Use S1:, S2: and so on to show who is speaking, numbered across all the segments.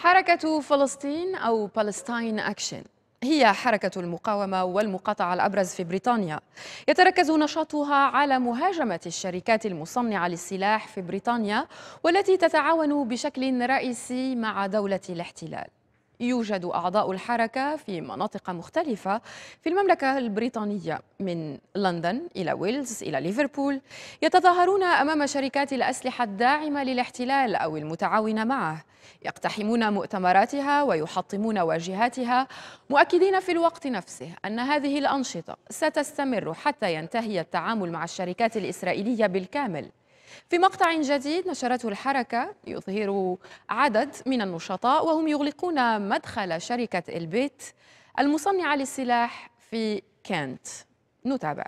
S1: حركة فلسطين أو بالستاين أكشن هي حركة المقاومة والمقاطعة الأبرز في بريطانيا. يتركز نشاطها على مهاجمة الشركات المصنعة للسلاح في بريطانيا والتي تتعاون بشكل رئيسي مع دولة الاحتلال. يوجد أعضاء الحركة في مناطق مختلفة في المملكة البريطانية من لندن إلى ويلز إلى ليفربول، يتظاهرون أمام شركات الأسلحة الداعمة للاحتلال أو المتعاونة معه، يقتحمون مؤتمراتها ويحطمون واجهاتها، مؤكدين في الوقت نفسه أن هذه الأنشطة ستستمر حتى ينتهي التعامل مع الشركات الإسرائيلية بالكامل. في مقطع جديد نشرته الحركة يظهر عدد من النشطاء وهم يغلقون مدخل شركة البيت المصنعة للسلاح في كنت. نتابع.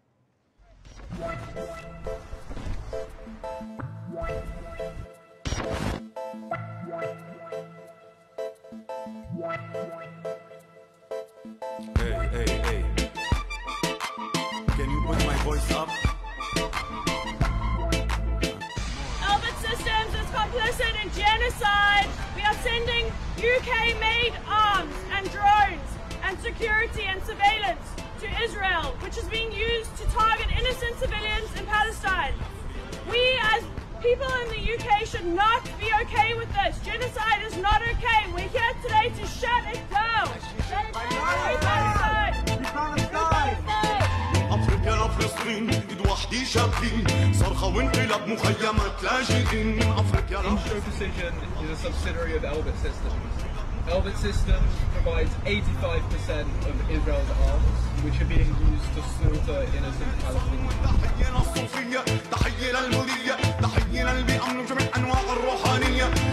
S2: Hey, hey, hey. Can you put my voice up?
S3: Elbit Systems is complicit in genocide. We are sending UK-made arms and drones and security and surveillance to Israel, which is being used to target innocent civilians in Palestine. We as people in the UK should not be okay with this. Genocide is not okay. We're here today to shut it down. Shut it down.
S2: أفريقيا لفلسطين إيد وحدي شابين صرخة وانقلاب مخيمات لاجئين من أفريقيا.
S4: Intro Precision is a subsidiary of Elbit Systems. Elbit Systems provides 85% of Israel's arms, which are being used to slaughter innocent Palestinians.
S2: تحية للصوفية، تحية للمدية، تحية للبيئة من جميع أنواع الروحانية.